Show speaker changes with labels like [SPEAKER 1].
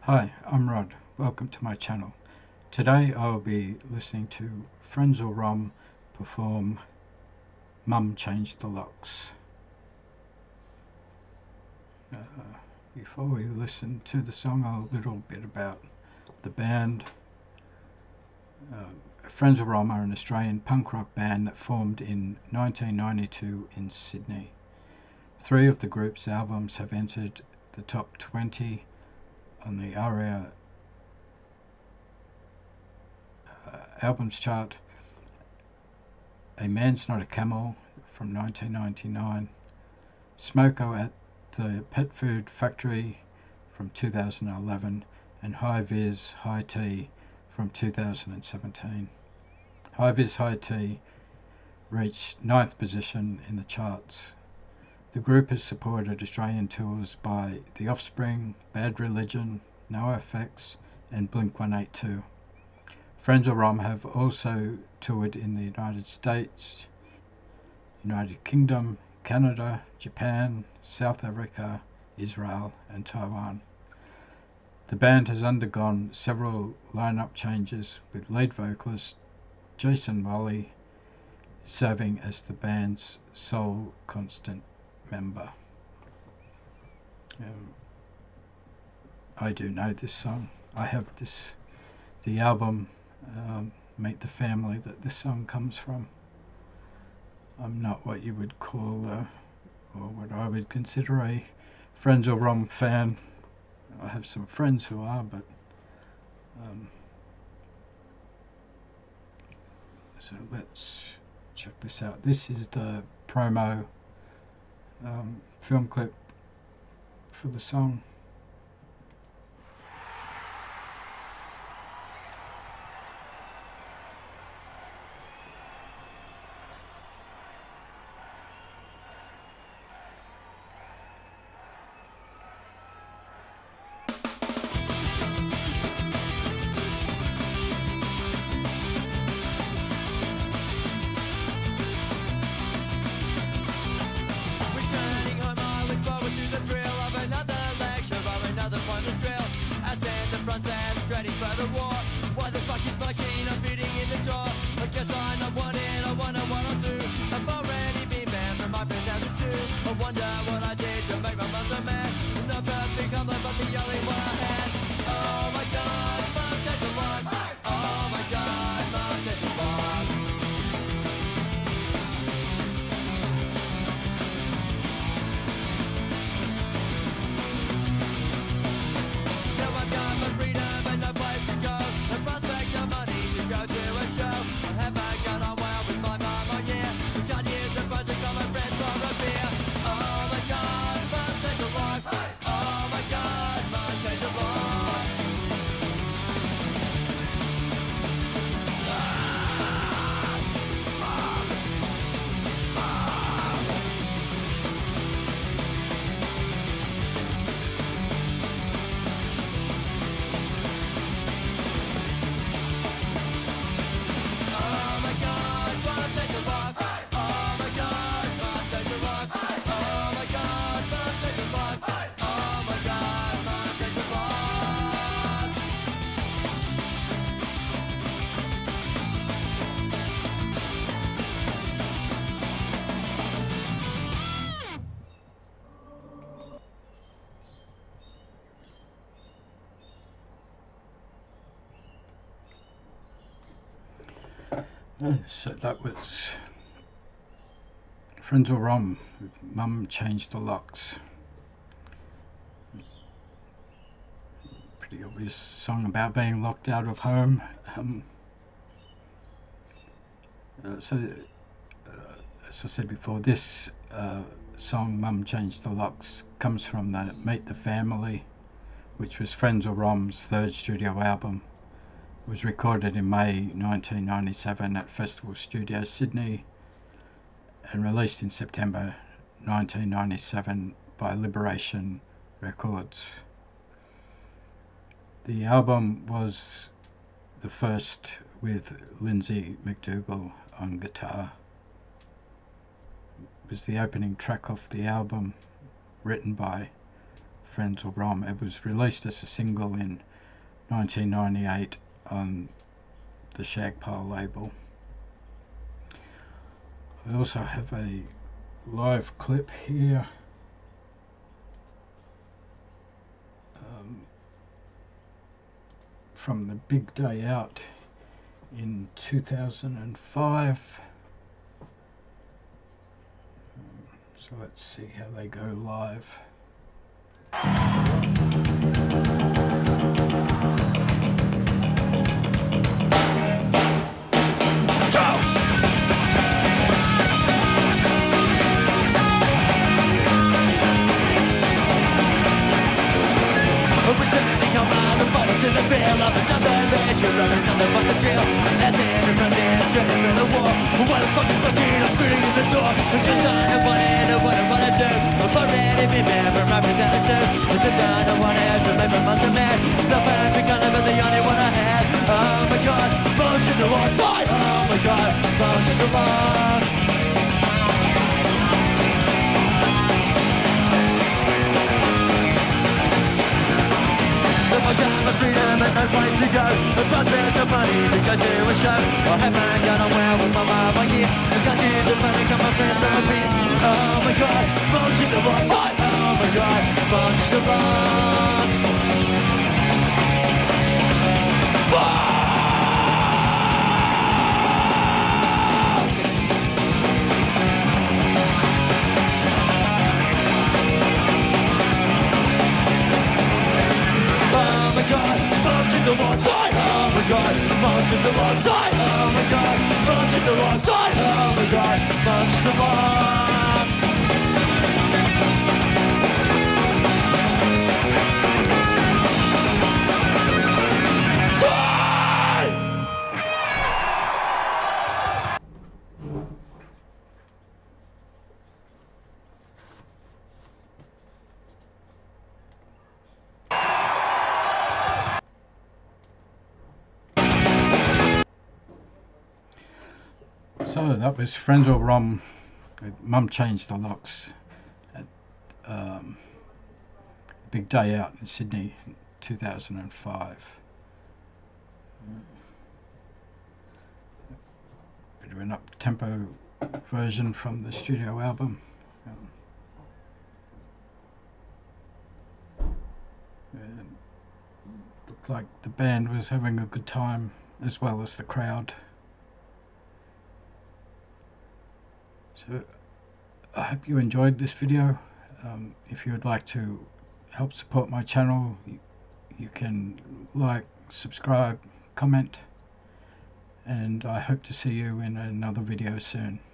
[SPEAKER 1] Hi, I'm Rod. Welcome to my channel. Today I'll be listening to Frenzal Rhomb perform Mum Changed the Locks. Before we listen to the song, a little bit about the band. Frenzal Rhomb are an Australian punk rock band that formed in 1992 in Sydney. 3 of the group's albums have entered the top 20 on the ARIA Albums Chart. A Man's Not a Camel from 1999, Smoko at the Pet Food Factory from 2011, and Hi-Vis High Tea from 2017. Hi-Vis High Tea reached 9th position in the charts. The group has supported Australian tours by The Offspring, Bad Religion, NOFX and Blink-182. Frenzal Rhomb have also toured in the United States, United Kingdom, Canada, Japan, South Africa, Israel and Taiwan. The band has undergone several lineup changes, with lead vocalist Jason Whalley serving as the band's sole constant member. I do know this song. I have the album Meet the Family that this song comes from. I'm not what you would call or what I would consider a Frenzal Rhomb fan. I have some friends who are, but so let's check this out. This is the promo film clip for the song.
[SPEAKER 2] For the war, why the fuck is my key not fitting in the door? I guess I'm not wanted, I wonder what I'll do. I've already been banned from my friends' houses too. I wonder what I did to make my mother mad. Not perfect color, but the only one I had. Oh my god, Mum changed the locks. Oh my god, Mum changed the locks. Now I've got my freedom and no place to go. The prospect of money to go to a show. I haven't got on well with my mum, oh yeah. We can't use a project on my friends for a beer. Oh my god, Mum changed the locks. Oh my god, Mum changed the locks. Oh my god, Mum changed the locks. Oh my god, Mum changed the locks. Oh my god, Mum changed the locks. Oh my god, Mum changed the locks.
[SPEAKER 1] So that was Frenzal Rhomb with Mum Changed the Locks. Pretty obvious song about being locked out of home. As I said before, this song Mum Changed the Locks comes from the Meet the Family, which was Frenzal Rhomb's 3rd studio album. It was recorded in May 1997 at Festival Studios Sydney and released in September 1997 by Liberation Records. The album was the first with Lindsay McDougall on guitar. It was the opening track off the album, written by Frenzal Rhomb. It was released as a single in 1998 on the Shagpile label. I also have a live clip here from the big day out in 2005. So let's see how they go live.
[SPEAKER 2] To the trail of another ledger of another fucking jail. As every president is ready for the war. What the fuck is fucking I'm feeling in the door. I'm just on the one end of what I wanna do. I've already been mad for my representative. It's a gun I wanna have to remember months of mad. The perfect gun but the only one I had. Oh my god, bones to the wrong side. Oh my god, bones to the wrong. My time of freedom and no place to go. The bus fares some money to go to a show. I have my gun on well with my mom on here. The country's a money, come my friends so I've been. Oh my god, bones to the wrong side. Oh my god, bones to the wrong side. The wrong side, oh my god, bones to the wrong side, oh my god, bones to the wrong side, oh my god, bones to the wrong side.
[SPEAKER 1] So that was Frenzal Rhomb. Mum changed the locks at Big Day Out in Sydney in 2005. Bit of an up-tempo version from the studio album. And looked like the band was having a good time as well as the crowd. So I hope you enjoyed this video. If you would like to help support my channel, you can like, subscribe, comment, and I hope to see you in another video soon.